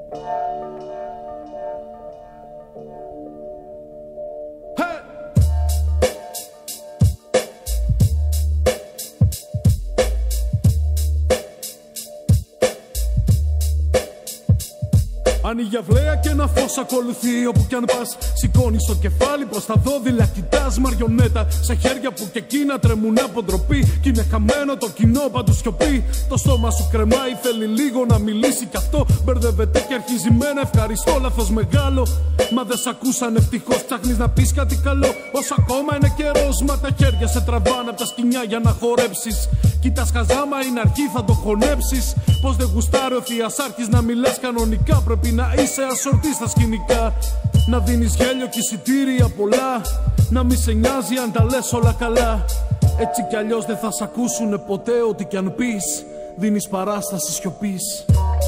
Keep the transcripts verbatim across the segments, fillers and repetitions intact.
Ανοίγει αυλαία και ένα φως ακολουθεί όπου κι αν πας. Σηκώνεις το κεφάλι προς τα δόδυλα, κοιτάς μαριονέτα σε χέρια που και εκείνα τρεμούν από ντροπή. Κι είναι χαμένο το κοινό, παντού σιωπή. Το στόμα σου κρεμάει, θέλει λίγο να μιλήσει κι αυτό. Μπερδεύεται και αρχίζει με ένα ευχαριστώ, λάθος μεγάλο. Μα δεν σ' ακούσαν ευτυχώς, ψάχνεις να πεις κάτι καλό. Όσο ακόμα είναι καιρός, μα τα χέρια σε τραβάνε απ' τα σκοινιά για να χορέψεις. Κοιτάς χαζάμα, είναι αρχή, θα το χωνέψεις. Πως δεν γουστάρει ο θειασάρχης να μιλάς κανονικά. Πρέπει να είσαι ασορτή στα σκηνικά. Να δίνεις γέλιο και εισιτήρια πολλά. Να μη σε νοιάζει αν τα λες όλα καλά. Έτσι κι αλλιώς δεν θα σ' ακούσουνε ποτέ ό,τι κι αν πεις. Δίνεις παράσταση σιωπής.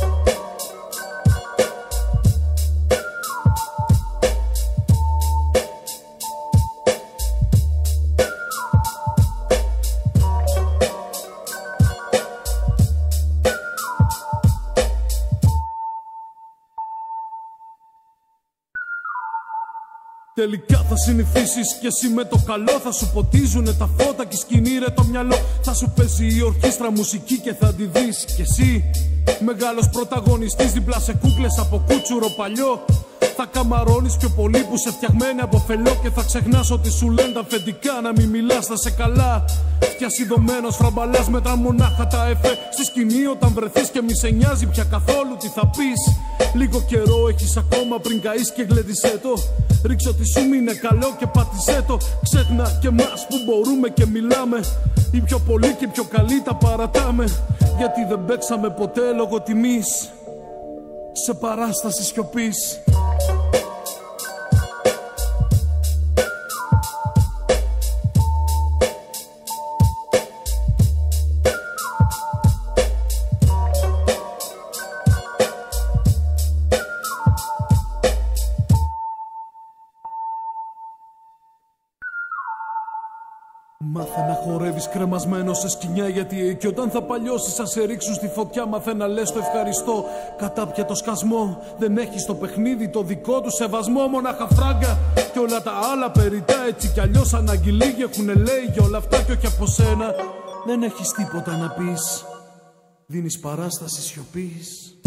Τελικά θα συνηθίσεις κι εσύ με το καλό. Θα σου ποτίζουνε τα φώτα και σκηνή ρε το μυαλό. Θα σου παίζει η ορχήστρα μουσική και θα τη δεις κι εσύ. Μεγάλος πρωταγωνιστής δίπλα σε κούκλες από κούτσουρο παλιό. Θα καμαρώνεις πιο πολύ που σε φτιαγμένη από φελό. Και θα ξεχνάς ότι σου λένε τα αφεντικά να μην μιλάς, θα σε καλά. Φτιασιδωμένος φραμπαλάς μετρά μονάχα τα εφέ. Στη σκηνή όταν βρεθείς και μη σε νοιάζει πια καθόλου τι θα πεις. Λίγο καιρό έχεις ακόμα πριν καείς και γλέντισέ το. Ρίξε ότι σου μείνε καλό και πάτησέ το. Ξέχνα και μας που μπορούμε και μιλάμε. Οι πιο πολλοί και οι πιο καλοί τα παρατάμε. Γιατί δεν παίξαμε ποτέ λόγω τιμής σε παράσταση σιωπής. Μάθε να χορεύεις κρεμασμένο σε σκοινιά, γιατί και όταν θα παλιώσεις θα σε ρίξουν στη φωτιά. Μάθε να λες το ευχαριστώ, κατάπια το σκασμό. Δεν έχεις το παιχνίδι το δικό του σεβασμό. Μονάχα φράγκα και όλα τα άλλα περιτά. Έτσι κι αλλιώς ανάγκη λίγοι έχουνε λέει για όλα αυτά κι όχι από σένα. Δεν έχεις τίποτα να πεις, δίνεις παράσταση σιωπής.